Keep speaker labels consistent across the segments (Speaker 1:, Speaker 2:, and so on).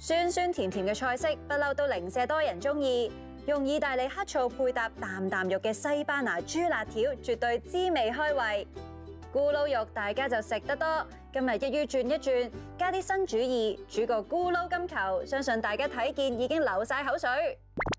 Speaker 1: 酸酸甜甜嘅菜式，不嬲都零舍多人中意。用意大利黑醋配搭啖啖肉嘅西班牙豬辣條，絕對滋味開胃。咕嚕肉大家就食得多，今日一於轉一轉，加啲新主意，煮個咕嚕金球，相信大家睇見已經流晒口水。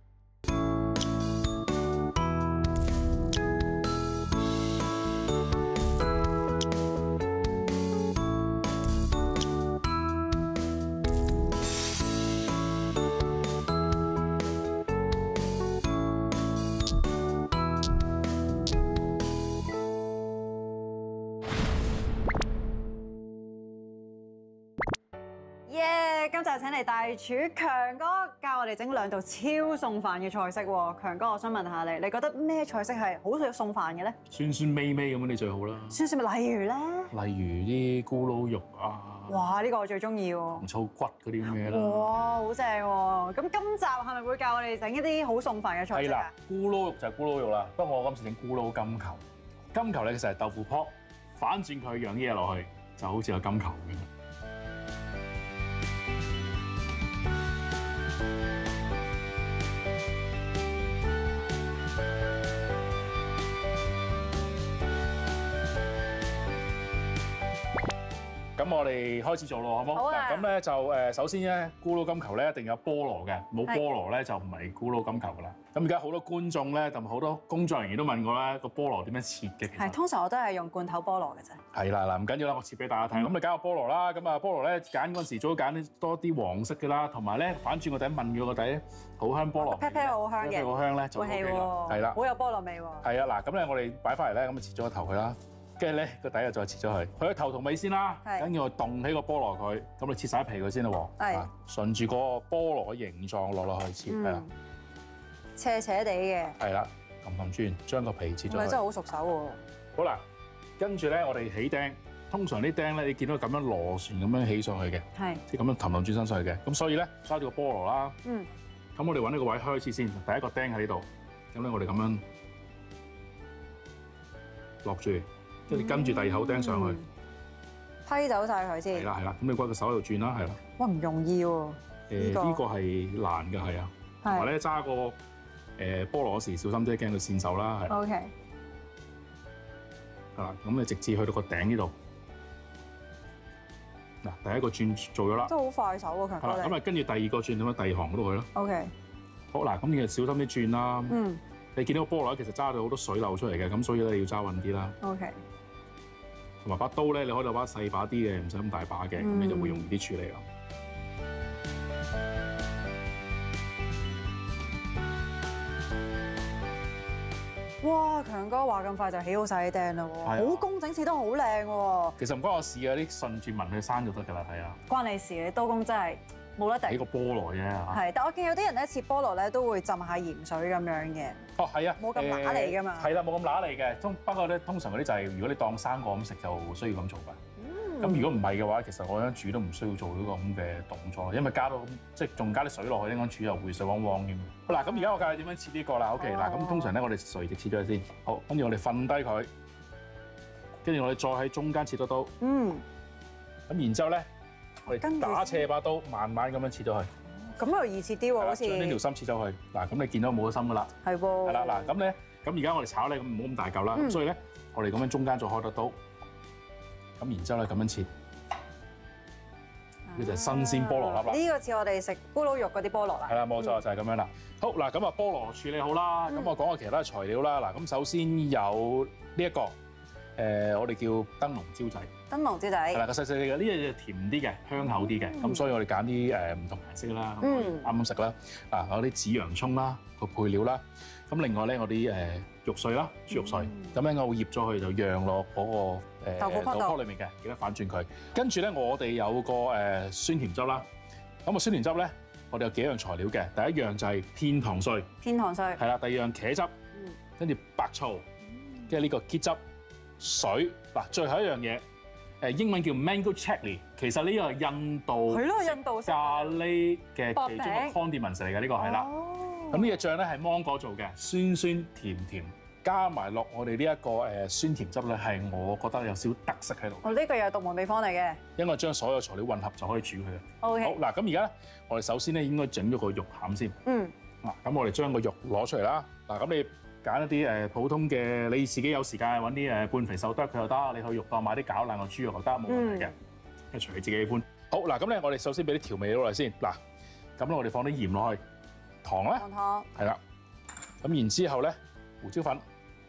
Speaker 1: 今集請嚟大廚強哥教我哋整兩道超餸飯嘅菜式喎。強哥，我想問下你，你覺得咩菜式係好食餸飯嘅咧？
Speaker 2: 酸酸味味咁樣你最好啦。
Speaker 1: 酸酸味，例如咧？
Speaker 2: 例如啲咕嚕肉啊。
Speaker 1: 哇！呢個我最中意喎。紅
Speaker 2: 醋骨嗰啲咁嘅啦。
Speaker 1: 哇！好正喎。咁今集係咪會教我哋整一啲好餸飯嘅菜式啊？
Speaker 2: 係啦，咕嚕肉就係咕嚕肉啦。不過我今次整咕嚕金球。金球咧其實係豆腐泡，反轉佢養啲嘢落去，就好似有金球咁樣。咁我哋開始做咯，好唔好？
Speaker 1: 好啊。
Speaker 2: 咁咧就首先咧，咕嚕金球咧一定有菠蘿嘅，冇菠蘿咧就唔係咕嚕金球噶啦。咁而家好多觀眾咧同埋好多工作人員都問我咧個菠蘿點樣切嘅。
Speaker 1: 係，通常我都係用罐頭菠蘿嘅啫。係
Speaker 2: 啦，嗱唔緊要啦，我切俾大家睇。咁你揀個菠蘿啦，咁啊菠蘿咧揀嗰陣時最好揀多啲黃色嘅啦，同埋咧反轉個底問咗個底好香菠蘿。
Speaker 1: 啤啤好香嘅，
Speaker 2: 好香咧就 OK 啦。係啦，
Speaker 1: 好有菠蘿味喎。
Speaker 2: 係啊，嗱咁咧我哋擺翻嚟咧，咁啊切咗個頭佢啦。跟住咧個底又再切咗佢，佢個頭同尾先啦，跟住我凍起個菠蘿佢，咁你切晒皮佢先啦喎，順住個菠蘿嘅形狀落去切，係啦，
Speaker 1: 斜斜地嘅，
Speaker 2: 係啦，撳轉將個皮切咗佢，
Speaker 1: 咪真係好熟手喎。
Speaker 2: 好啦，跟住咧我哋起釘，通常啲釘咧你見到咁樣螺旋咁樣起上去嘅，係，即係咁樣氹轉身上去嘅，咁所以咧揸住個菠蘿啦，咁我哋揾呢個位開始先，第一個釘喺呢度，咁咧我哋咁樣落住。跟住第二口釘上去，
Speaker 1: 批走晒佢先。
Speaker 2: 係啦，咁你掛個手喺度轉啦，係啦。哇，唔
Speaker 1: 容易喎！
Speaker 2: 呢個係難嘅，係啊。同埋咧揸個菠蘿嗰時小心啲，驚佢跣手啦，係。OK。係啦，咁你直至去到個頂呢度。嗱，第一個轉做咗啦。
Speaker 1: 都好快手喎，強哥。
Speaker 2: 咁啊，跟住第二個轉咁樣，第二行嗰度去啦。OK。好嗱，咁你就小心啲轉啦。你見到個菠蘿其實揸到好多水流出嚟嘅，咁所以咧你要揸穩啲啦。OK。同埋把刀咧，你可以攞把細把啲嘅，唔使咁大把嘅，咁你就會容易啲處理啦。
Speaker 1: 哇！強哥話咁快就起好晒啲釘啦喎，好工整，切得好靚喎。
Speaker 2: 其實唔關我事啊，啲順住紋去生就得㗎啦，係啊。
Speaker 1: 關你事，你刀工真係冇得頂。
Speaker 2: 起個菠蘿啫嚇。係，
Speaker 1: 但我見有啲人咧切菠蘿咧都會浸下鹽水咁樣嘅。
Speaker 2: 哦，係啊，
Speaker 1: 冇咁揦嚟㗎嘛。
Speaker 2: 係啦，冇咁揦嚟嘅。不過咧，通常嗰啲就係如果你當生果咁食，就需要咁做嘅。咁如果唔係嘅話，其實我想煮都唔需要做呢個咁嘅動作，因為加到即係仲加啲水落去，應該煮又會水汪汪添。好嗱，咁而家我教你點樣切呢個啦。OK，嗱，咁通常咧我哋垂直切咗佢先。好，跟住我哋瞓低佢，跟住我哋再喺中間切多刀。咁然之後咧，我哋打斜把刀，慢慢咁樣切咗佢。咁又易切啲喎，好似將呢條心切咗佢。嗱，咁你見到冇咗心噶啦。係喎。係啦，嗱，咁咧，咁而家我哋炒咧，咁唔好咁大嚿啦。咁所以咧，我哋咁樣中間再開多刀。咁然之後咧，咁樣切，呢就係新鮮菠蘿粒啦。
Speaker 1: 呢個似我哋食咕嚕肉嗰啲菠蘿啦。
Speaker 2: 係啦，冇錯，就係咁樣啦。好嗱，咁啊菠蘿處理好啦，咁我講下其他材料啦。嗱，咁首先有呢一個我哋叫燈籠椒仔。燈籠椒仔係啦，個細細嘅，呢嘢甜啲嘅，香口啲嘅。咁所以我哋揀啲唔同顏色啦，啱啱食啦。啊，有啲紫洋葱啦，個配料啦。咁另外咧，我啲肉碎啦，豬肉碎，咁咧我會醃咗佢，就釀落嗰個豆腐泡裏面嘅，記得反轉佢。跟住咧，我哋有個酸甜汁啦。咁啊酸甜汁咧，我哋有幾樣材料嘅。第一樣就係片糖碎，片糖碎係啦。第二樣茄汁，跟住白醋，跟住呢個桔汁、水。嗱，最後一樣嘢，英文叫 mango chutney， 其實呢個係印度咖喱嘅其中一個 condiment嚟嘅，呢個係啦。咁呢個醬咧係芒果做嘅，酸酸甜甜， 加埋落我哋呢一個酸甜汁咧，係我覺得有少少特色喺度。
Speaker 1: 我呢個又係獨門秘方嚟嘅，
Speaker 2: 因為將所有材料混合就可以煮佢嘅。
Speaker 1: OK。
Speaker 2: 好嗱，咁而家咧，我哋首先咧應該整咗個肉餡先。
Speaker 1: 嗯。
Speaker 2: 嗱，咁我哋將個肉攞出嚟啦。嗱，咁你揀一啲普通嘅，你自己有時間揾啲半肥瘦得佢又得，你去肉檔買啲攪爛個豬肉又得，冇問題嘅。一隨你自己喜歡。好嗱，咁咧我哋首先俾啲調味料落嚟先。嗱，咁咧我哋放啲鹽落去，糖咧，
Speaker 1: 糖
Speaker 2: 係啦。咁然之後咧，胡椒粉，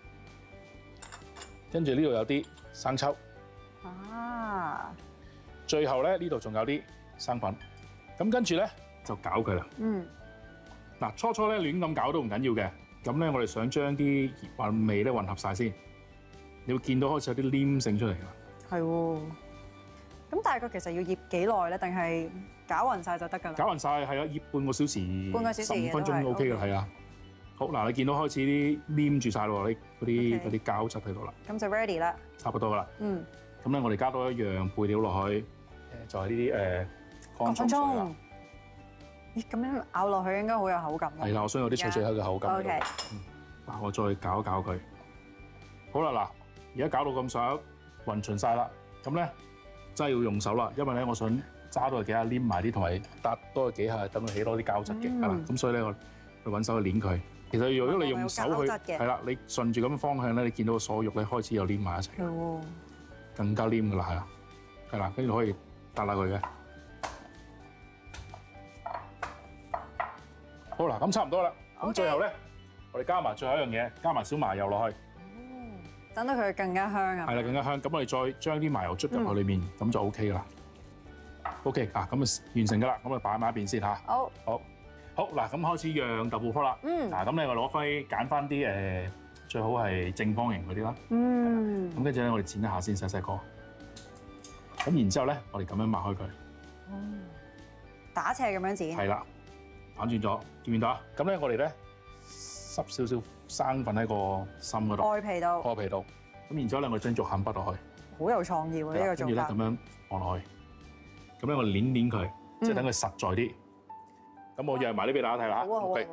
Speaker 2: 跟住呢度有啲生抽。啊。最後咧呢度仲有啲生粉。咁跟住咧就攪佢啦。嗯。嗱，初初咧亂咁攪都唔緊要嘅。咁咧我哋想將啲混味咧混合晒先，你會見到開始有啲黏性出嚟㗎。係喎。
Speaker 1: 咁大概其實要醃幾耐咧？定係攪勻晒就得㗎啦？
Speaker 2: 攪勻晒係啊，醃半個小時，15分鐘都 OK 嘅，係啊。好嗱，你見到開始啲黏住晒咯，嗰啲膠質喺度啦。咁
Speaker 1: 就 ready 啦。
Speaker 2: 差不多啦。嗯。咁咧，我哋加多一樣配料落去，就係呢啲乾葱水啦。
Speaker 1: 咦，咁樣咬落去應該好有口感。
Speaker 2: 係啦，我想有啲脆脆嘅口感。
Speaker 1: OK。
Speaker 2: 嗱，我再攪一攪佢。好啦，嗱，而家攪到咁上下混勻晒啦，咁咧真係要用手啦，因為咧我想揸多幾下黏埋啲，同埋搭多幾下，等佢起多啲膠質嘅，係啦。咁所以咧我去揾手去捏佢。其實如果你用手去，係啦，你順住咁嘅方向咧，你見到所有肉咧開始又黏埋一齊，更加黏㗎啦，係啦，係啦，跟住可以搭下佢嘅。好啦，咁差唔多啦。咁最後咧，我哋加埋最後一樣嘢，加埋小麻油落去。
Speaker 1: 等到佢更加香啊！
Speaker 2: 係啦，更加香。咁我哋再將啲麻油捽入去裏面，咁就 OK 啦。OK 啊，咁啊完成㗎啦。咁啊擺埋一邊先嚇。好。好嗱，咁開始釀豆腐泡啦。嗱，咁咧我攞翻揀翻啲最好係正方形嗰啲啦。咁跟住咧，我哋剪一下先，細細個。咁然之後咧，我哋咁樣抹開佢。
Speaker 1: 打斜咁樣剪。
Speaker 2: 係啦，反轉咗，見唔見到啊？咁咧，我哋咧濕少少生粉喺個心嗰度。外皮度。咁然之後咧，我哋將肉餡筆落去。好有創意喎！呢個做法。跟住咧，咁樣放落去。咁咧，我哋捏佢，即係等佢實在啲。咁我釀埋呢俾大家睇啦。好啊。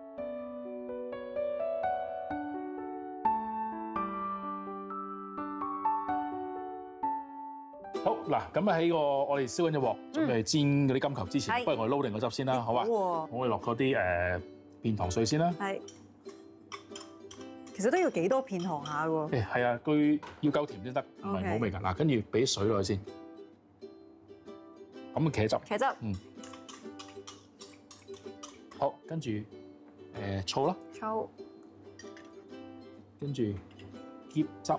Speaker 2: 好嗱，咁喺我哋燒緊隻鑊，準備煎嗰啲金球之前，不如我哋撈定個汁先啦，好嘛？我哋落嗰啲片糖碎先啦。係。其實都要幾多片糖下喎？係啊，佢要夠甜先得，唔係冇味㗎。嗱，跟住俾水落去先。咁茄汁。茄汁。好，跟住醋啦。醋。跟住椰汁。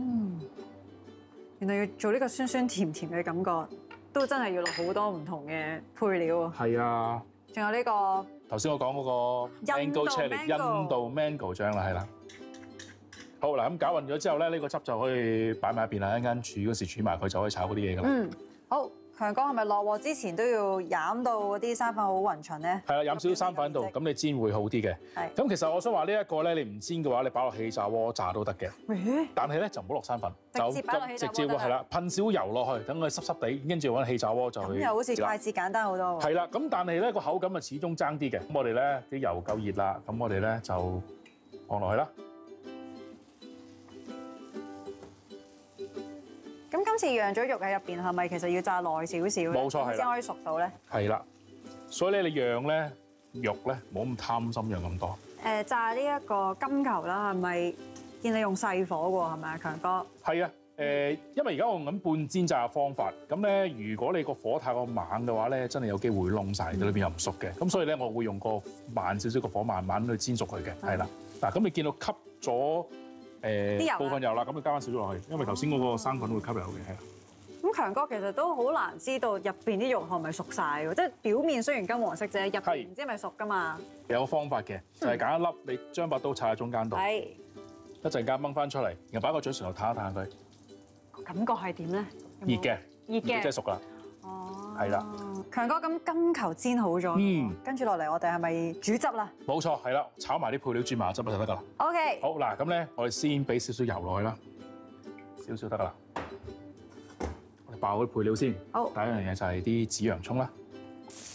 Speaker 2: 原來要做呢個酸酸甜甜嘅感覺，都真係要落好多唔同嘅配料啊！係啊，仲有呢個頭先我講嗰個 Mango Chili 印度 Mango 醬啦，係啦。好嗱，咁攪勻咗之後咧，呢個汁就可以擺埋一邊啦，一陣間煮嗰時煮埋佢就可以炒嗰啲嘢噶啦。好，強哥係咪落鑊之前都要飲到嗰啲生粉好勻勻咧？係啦，飲少少生粉喺度，咁你煎會好啲嘅。係。咁其實我想話呢一個咧，你唔煎嘅話，你擺落氣炸鍋炸都得嘅。但係咧就唔好落生粉，就直接擺落氣炸鍋直接係啦，噴少油落去，等佢濕濕地，跟住揾氣炸鍋就去。咁又好似筷子簡單好多。係啦，咁但係咧個口感啊始終爭啲嘅。咁我哋咧啲油夠熱啦，咁我哋咧就放落去啦。咁今次釀咗肉喺入邊，係咪其實要炸耐少少咧？冇錯，係啦，先可以熟到咧。係啦，所以咧你釀咧肉咧，冇咁貪心釀咁多。炸呢一個金球啦，係咪見你用細火喎？係咪啊，強哥？係啊，因為而家我用緊半煎炸嘅方法，咁咧如果你個火太過猛嘅話咧，真係有機會燶晒，裏邊又唔熟嘅。咁所以咧，我會用個慢少少嘅火，慢慢去煎熟佢嘅。係啦，嗱，咁你見到吸咗部分油啦，咁你加翻少少落去，因為頭先嗰個生粉會吸油嘅，係啊。咁強哥其實都好難知道入邊啲肉係咪熟晒喎，即係表面雖然金黃色啫，入邊唔知係咪熟噶嘛。有個方法嘅，就係揀一粒，你將把刀插喺中間度，一陣間掹翻出嚟，然後擺個嘴唇度彈一彈佢。感覺係點咧？熱嘅，熱嘅，即係熟啦。哦，係啦。強哥，咁金球煎好咗，跟住落嚟我哋係咪煮汁啦？冇錯，係啦，炒埋啲配料煮埋汁就得㗎啦。OK。好嗱，咁咧我哋先俾少少油落去啦，少少得㗎啦。我哋爆啲配料先。好。第一樣嘢就係啲紫洋葱啦。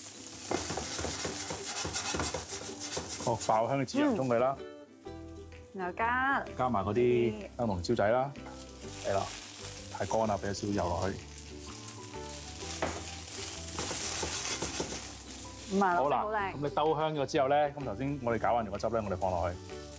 Speaker 2: 爆香嘅紫洋葱佢啦。
Speaker 1: 又
Speaker 2: 加埋嗰啲燈籠椒仔啦，係啦，太乾啦，俾少少油落去。好啦，咁你兜香咗之後咧，咁頭先我哋攪完個汁咧，我哋放落去。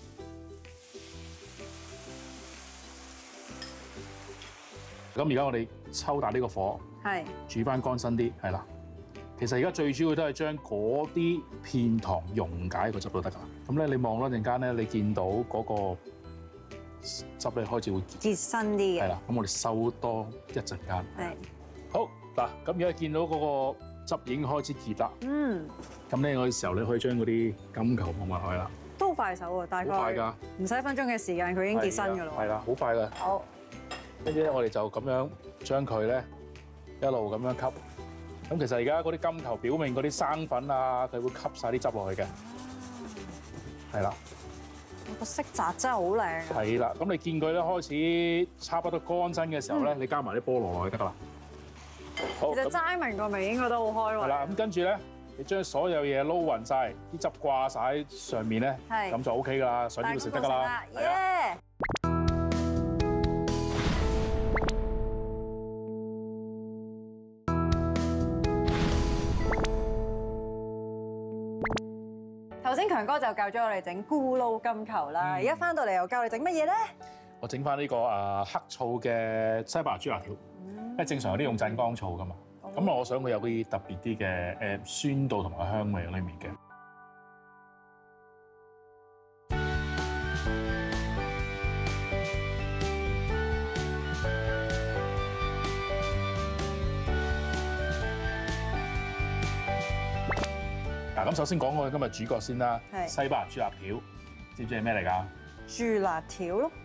Speaker 2: 咁而家我哋抽大呢個火，煮翻乾身啲，係啦。其實而家最主要都係將嗰啲片糖溶解喺個汁都得㗎。咁咧，你望多陣間咧，你見到嗰個汁咧開始會
Speaker 1: 結身啲嘅。係
Speaker 2: 啦，咁我哋收多一陣間。係。好嗱，咁而家見到嗰個汁已經開始結啦。咁呢個時候你可以將嗰啲金球放埋去啦。
Speaker 1: 都好快手喎，大概。好快㗎。唔使1分鐘嘅時間，佢已經結身㗎啦。
Speaker 2: 係啦，好快㗎。好。跟住咧，我哋就咁樣將佢咧一路咁樣吸。咁其實而家嗰啲金球表面嗰啲生粉啊，佢會吸晒啲汁落去嘅。係啦。
Speaker 1: 個色澤真係好靚。
Speaker 2: 係啦，咁你見佢咧開始差不多乾身嘅時候咧，你加埋啲菠蘿落去得㗎啦。好。
Speaker 1: 其實齋明個味應該都好開胃。
Speaker 2: 係啦，咁跟住咧，你將所有嘢撈勻晒，啲汁掛晒喺上面咧，咁就 OK 㗎啦，上呢度食得㗎啦。係啊。
Speaker 1: 頭先強哥就教咗我哋整咕嚕金球啦，而家翻到嚟又教你整乜嘢咧？
Speaker 2: 我整翻呢個黑醋嘅西班牙豬辣條，因為正常有啲用鎮江醋噶嘛，咁我想佢有啲特別啲嘅酸度同埋香味喺裡面嘅。嗱，咁首先講我哋今日主角先啦，西班牙豬辣條，知唔知係咩嚟㗎？
Speaker 1: 豬辣條咯。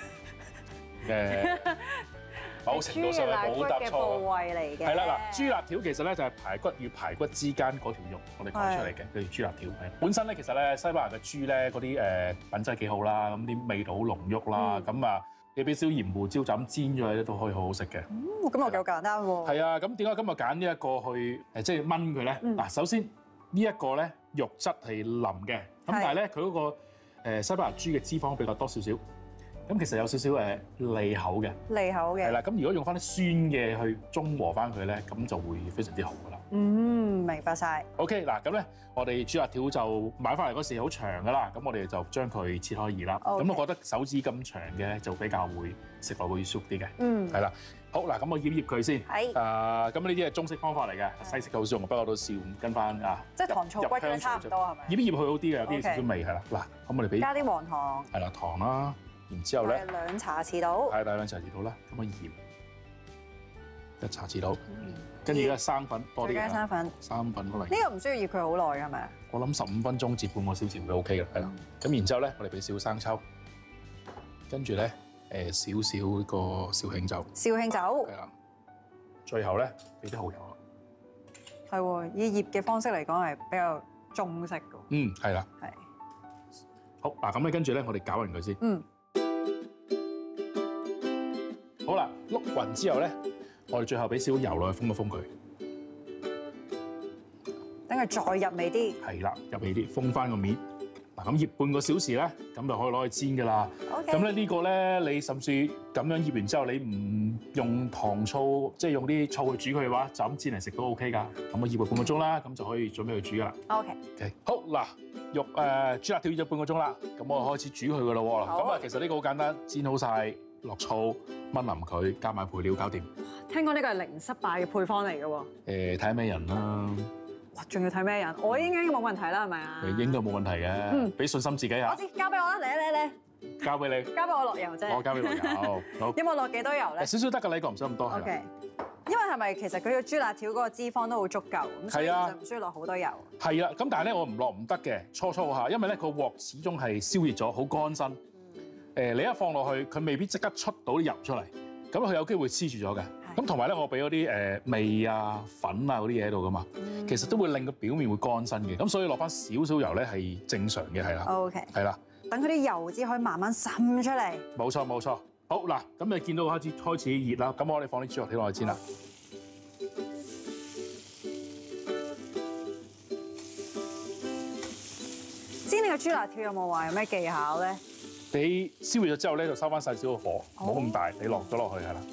Speaker 2: 某程度上係冇答錯嘅
Speaker 1: 部位嚟嘅。
Speaker 2: 係啦，嗱，豬辣條其實咧就係排骨與排骨之間嗰條肉，我哋講出嚟嘅，叫做豬辣條。本身咧其實咧西班牙嘅豬咧嗰啲品質幾好啦，咁啲味道好濃郁啦，咁啊你俾少鹽胡椒就咁煎咗咧都可以好好食嘅。
Speaker 1: 咁我夠簡單喎。係
Speaker 2: 啊，咁點解今日揀呢一個去即係燜佢咧？嗱，首先呢一個咧肉質係腍嘅，咁但係咧佢嗰個西班牙豬嘅脂肪比較多少少。咁其實有少少利口嘅，利口嘅係啦。咁如果用翻啲酸嘅去中和翻佢咧，咁就會非常之好噶啦。
Speaker 1: 明白晒。OK，
Speaker 2: 嗱咁咧，我哋豬辣條就買翻嚟嗰時好長噶啦，咁我哋就將佢切開二啦。咁我覺得手指咁長嘅就比較會食落會熟啲嘅。係啦。好嗱，咁我醃佢先。係。咁呢啲係中式方法嚟嘅，西式好少用，不過我都試跟翻啊。即係糖醋骨嘅差唔多係咪？醃一醃佢好啲嘅，有啲少少味係啦。嗱，咁我哋俾
Speaker 1: 加啲黃糖。
Speaker 2: 係啦，糖啦。然之後咧
Speaker 1: ，2茶匙到，
Speaker 2: 係大2茶匙到啦。咁啊鹽1茶匙到，跟住咧生粉多啲，加生粉過嚟。呢個唔需要醃佢好耐㗎，係咪啊？我諗15分鐘至半個小時會 OK 嘅，係啦。咁然之後咧，我哋俾少生抽，跟住咧少少個紹興酒，係啦。最後咧俾啲蠔油。係喎，以醃嘅方式嚟講係比較中式㗎。係啦。係。好嗱，咁咧跟住咧，我哋攪勻佢先。好啦，碌勻之後咧，我哋最後俾少少油落去封一封佢，等佢再入味啲。係啦，入味啲，封翻個面。嗱，咁醃半個小時咧，咁就可以攞去煎噶啦。咁咧呢個咧，你甚至咁樣醃完之後，你唔用糖醋，即係用啲醋去煮佢嘅話，就咁煎嚟食都 OK 噶。咁我醃佢半個鐘啦，咁就可以準備去煮噶啦。OK。好嗱，肉豬辣條醃咗半個鐘啦，咁我開始煮佢噶啦喎。咁啊，其實呢個好簡單，煎好晒。落醋炆腍佢，加埋配料搞掂。聽講呢個係零失敗嘅配方嚟嘅喎。睇下咩人啦。哇，仲要睇咩人？我應該冇問題啦，係咪啊？應該冇問題嘅。俾信心自己嚇。我知，交俾我啦，嚟。交俾你。交俾我落油啫。我交俾落油。好。有冇落幾多油咧？少少得㗎，呢個唔使咁多。OK。因為係咪其實佢個豬辣條嗰個脂肪都好足夠，咁所以就唔需要落好多油。係啊，咁但係咧我唔落唔得嘅，初下，因為咧個鑊始終係燒熱咗，好乾身。你一放落去，佢未必即刻出到啲油出嚟，咁佢有機會黐住咗嘅。咁同埋咧，我俾嗰啲味啊、粉啊嗰啲嘢喺度噶嘛，其實都會令個表面會乾身嘅。咁所以落翻少少油咧係正常嘅，係啦。OK。係啦。等佢啲油脂可以慢慢滲出嚟。冇錯冇錯。好嗱，咁你見到開始熱啦，咁我哋放啲豬肉條落去先啦。煎呢個豬辣條有冇話有咩技巧咧？ 你燒熱咗之後咧，就收翻細少個火，唔好咁大，你落咗落去係啦。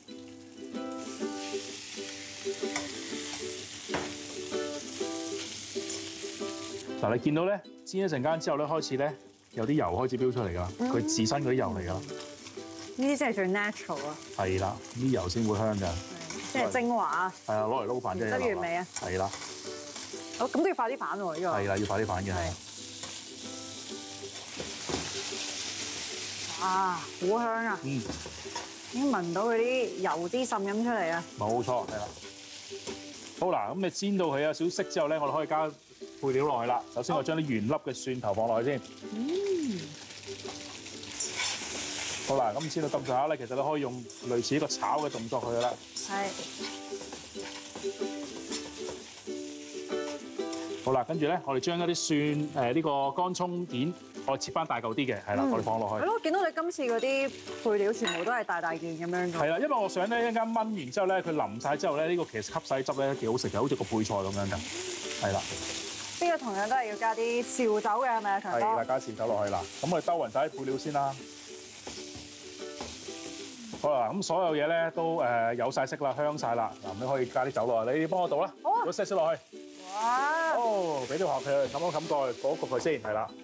Speaker 2: 嗱，你見到咧煎一陣間之後咧，開始咧有啲油開始飆出嚟㗎，佢自身嗰啲油嚟㗎。呢
Speaker 1: 啲真係最 natural 啊！
Speaker 2: 係啦，啲油先會香㗎。
Speaker 1: 即係精華啊！
Speaker 2: 係啊，攞嚟撈飯啫。
Speaker 1: 得完未啊？
Speaker 2: 係啦。
Speaker 1: 好，咁都要快啲反喎，呢個。
Speaker 2: 係啦，要快啲反嘅。
Speaker 1: 哇，好香啊！已經聞到嗰啲油啲滲緊出嚟啊！
Speaker 2: 冇錯，係啦。好嗱，咁你煎到佢有少少色之後咧，我哋可以加配料落去啦。首先我將啲原粒嘅蒜頭放落去先。好啦，咁煎到咁上下咧，其實你可以用類似一個炒嘅動作去啦。係。好啦，跟住咧，我哋將一啲蒜呢個乾葱件，我哋切翻大嚿啲嘅，係啦，我哋放落去。係咯，見到你今次嗰啲配料全部都係大大件咁樣㗎。係啦，因為我想咧一陣間燜完之後咧，佢淋晒之後咧，呢個其實吸晒汁咧幾好食嘅，好似個配菜咁樣㗎。係啦。呢個同樣都係要加啲紹酒嘅，係咪啊，強哥？係啦，加紹酒落去啦。咁我哋兜勻晒啲配料先啦。好啦，咁所有嘢咧都有晒色啦，香晒啦。嗱，你可以加啲酒落去，你幫我倒啦。好啊。攞些落去。哇！哦，俾啲殼佢，冚一冚蓋，焗一焗佢先，係啦。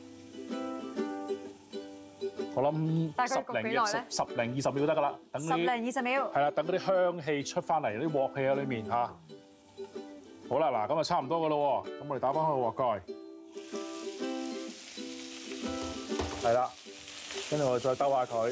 Speaker 2: 我諗十零20秒得㗎啦，等10零20秒。係啦，等嗰啲香氣出翻嚟，啲鑊氣喺裏面嚇。好啦，嗱，咁就差唔多㗎咯喎，咁我哋打翻開個鑊蓋。係啦，跟住我哋再兜下佢。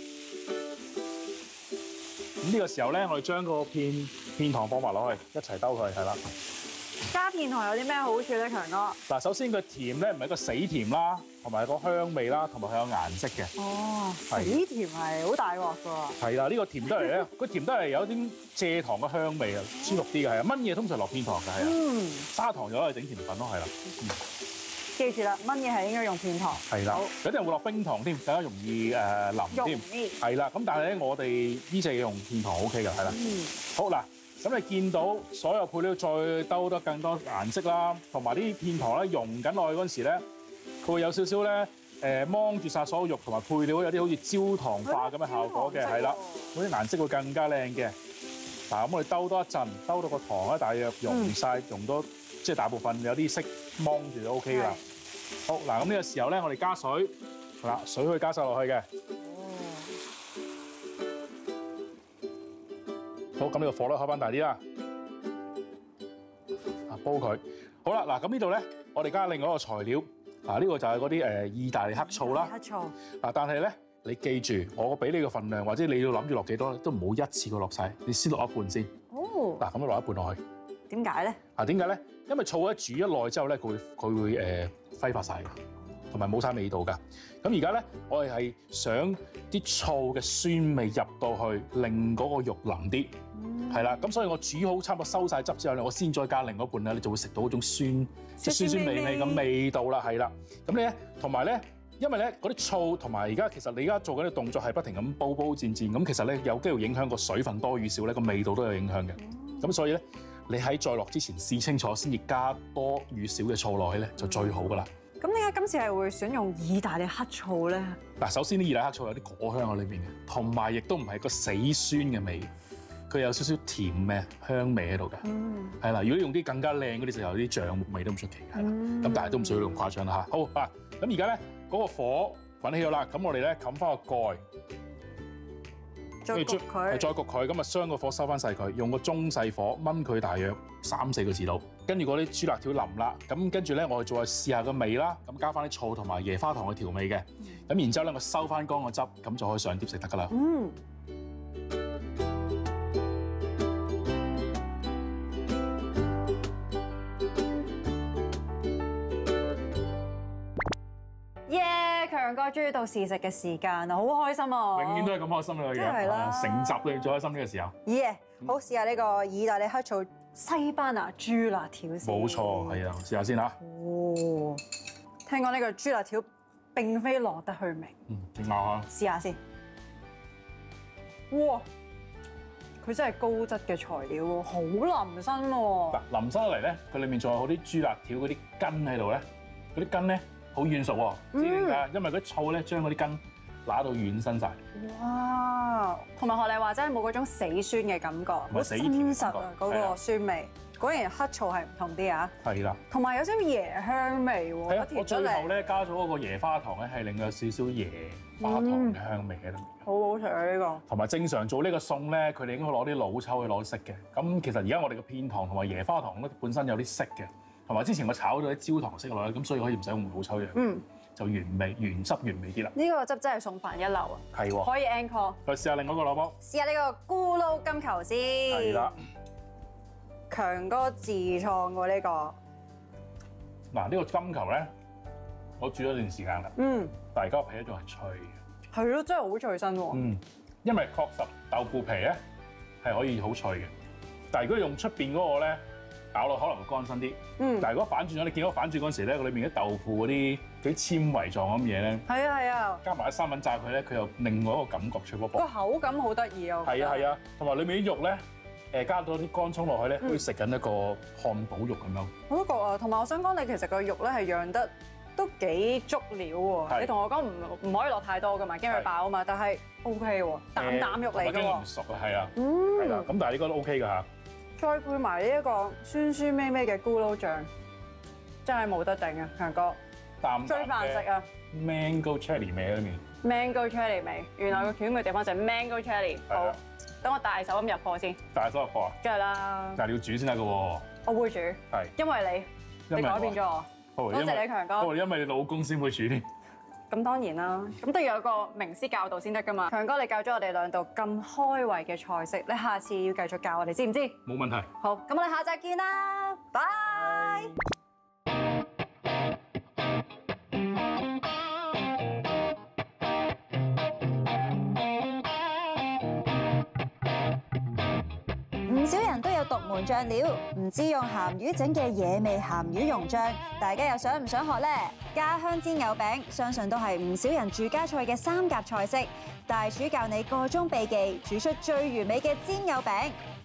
Speaker 2: 咁呢個時候咧，我哋將個片糖放埋落去，一齊兜佢，係啦。加片糖有啲咩好處咧，強哥？嗱，首先佢甜咧，唔係一個死甜啦，同埋個香味啦，同埋佢有顏色嘅。哦，死甜係好大鑊㗎。係啦，呢個甜得嚟咧，佢甜得嚟有啲蔗糖嘅香味啊，舒服啲嘅係啊。炆嘢通常落片糖嘅係啊。砂糖就可以整甜品咯，係啦。記住啦，炆嘢係應該用片糖。係啦，有啲人會落冰糖添，更加容易腍添。係啦，咁但係咧，我哋呢隻嘢用片糖 OK 㗎，係啦。好嗱。咁你見到所有配料再兜得更多顏色啦，同埋啲片糖咧溶緊落去嗰陣時咧，佢會有少少咧芒住晒所有肉同埋配料有啲好似焦糖化咁嘅效果嘅，係啦，嗰啲顏色會更加靚嘅。嗱，咁我哋兜多一陣，兜到個糖咧大約溶晒，溶多即係大部分有啲色芒住就 OK 啦。好嗱，咁呢個時候咧，我哋加水，係啦，水可以加晒落去嘅。好，咁呢個火咧開翻大啲啦，煲佢。好啦，嗱咁呢度咧，我哋加另外一個材料，呢個就係嗰啲意大利黑醋啦。黑醋。嗱，但係咧，你記住，我俾你個份量，或者你要諗住落幾多，都唔好一次過落晒，你先落一半先。哦。嗱，咁樣落一半落去。點解咧？點解咧？因為醋咧煮一耐之後咧，佢會揮發晒嘅，同埋冇晒味道㗎。咁而家咧，我哋係想啲醋嘅酸味入到去，令嗰個肉腍啲。係啦，咁所以我煮好差唔多收晒汁之後咧，我先再加另一半咧，你就會食到嗰種酸，即係酸酸味味嘅味道啦，係啦。咁你咧，同埋咧，因為咧嗰啲醋同埋而家其實你而家做緊嘅動作係不停咁煲戰，咁其實咧有機會影響個水分多與少咧，個味道都有影響嘅。咁所以咧，你喺再落之前試清楚，先至加多與少嘅醋落去咧，就最好噶啦。咁點解今次係會選用意大利黑醋咧？嗱，首先啲意大利黑醋有啲果香喺裏邊嘅，同埋亦都唔係個死酸嘅味。佢有少少甜嘅香味喺度嘅，係啦。如果用啲更加靚嗰啲，就有啲橡木味都唔出奇嘅，係啦。咁但係都唔需要咁誇張啦嚇。好嗱，咁而家咧嗰個火滾起咗啦，咁我哋咧冚翻個蓋，再焗佢，咁啊將個火收翻細佢，用個中細火燜佢大約3-4個字度。跟住嗰啲豬辣條腍啦，咁跟住咧我哋再試下個味啦，咁加翻啲醋同埋椰花糖去調味嘅。咁然之後咧我收翻乾個汁，咁就可以上碟食得噶啦。強哥終於到試食嘅時間啦，好開心啊！永遠都係咁開心嘅樣，成集都最開心呢個時候。好，試下呢個意大利黑醋西班牙豬辣條先。冇錯，係啊，試下先嚇。哦，聽講呢個豬辣條並非落得去味。點咬下？試下先。哇！佢真係高質嘅材料喎，好腍身喎。嗱，腍身嚟咧，佢裡面仲有好啲豬辣條嗰啲筋喺度咧，嗰啲筋咧。好軟熟喎，知點解？因為嗰啲醋咧將嗰啲筋揦到軟身晒。
Speaker 3: 哇！同埋學你話齋冇嗰種死酸嘅感覺，好真實啊嗰個酸味。果然黑醋係唔同啲啊。
Speaker 2: 係啦。同
Speaker 3: 埋有少少椰香味喎。
Speaker 2: 係啊，我最後咧加咗嗰個椰花糖咧，係令有少少椰花糖嘅香味喺度。好
Speaker 3: 好食啊呢個。
Speaker 2: 同埋正常做呢個餸咧，佢哋應該攞啲老抽去攞色嘅。咁其實而家我哋嘅片糖同埋椰花糖咧本身有啲色嘅，同埋之前我炒咗啲焦糖色落去，咁所以可以唔使用老抽嘅。就原味原汁原味啲啦。呢
Speaker 3: 個汁真係送飯一流啊！
Speaker 2: 係喎。
Speaker 3: 可以 encore。
Speaker 2: 再試下另外一個攞波。
Speaker 3: 試下呢個咕嚕金球先。
Speaker 2: 係啦。
Speaker 3: 強哥自創喎呢個。
Speaker 2: 嗱呢個金球咧，我煮咗一段時間啦。但係而家個皮咧仲係脆嘅。
Speaker 3: 係咯，真係好脆身喎。
Speaker 2: 因為確實豆腐皮咧係可以好脆嘅，但係如果用出邊嗰個咧咬落可能會乾身啲。但係如果反轉咗，你見到反轉嗰時咧，佢裏面啲豆腐嗰啲纖維狀咁嘢咧，
Speaker 3: 係啊係啊，
Speaker 2: 加埋啲三文炸佢咧，佢又另外一個感覺脆卜卜。
Speaker 3: 個口感好得意啊！
Speaker 2: 係啊係啊，同埋裏面啲肉咧，加咗啲乾葱落去咧，好似食緊一個漢堡肉咁樣。
Speaker 3: 我都覺啊，同埋我想講你其實個肉咧係釀得都幾足料喎。你同我講唔可以落太多㗎嘛，驚佢爆啊嘛。但係 OK 喎，啖啖肉嚟㗎喎。驚唔熟啊，係啊。係啦，咁但係呢個都 OK 㗎嚇。再配埋呢一個酸酸味味嘅咕嚕醬，真係冇得頂啊！強哥，追飯食啊
Speaker 2: ！Mango cherry 味喺裏面
Speaker 3: ，Mango cherry 味，原來個巧妙地方就係 Mango cherry。好，等我大手咁入貨先。大手入貨啊？梗係啦。但係你要煮先得㗎喎。我會煮。係。因為你改變咗我。多謝你強哥。因為你老公先會煮添。咁當然啦，咁都要有個名師教導先得㗎嘛。強哥，你教咗我哋兩道咁開胃嘅菜式，你下次要繼續教我哋，知唔知？冇問題。好，咁我哋下集見啦，拜。唔少人都有獨門醬料，唔知用鹹魚整嘅野味鹹魚蓉醬，大家又想唔想學呢？家鄉煎牛餅，相信都係唔少人住家菜嘅三甲菜式。大廚教你個中秘技，煮出最完美嘅煎牛餅。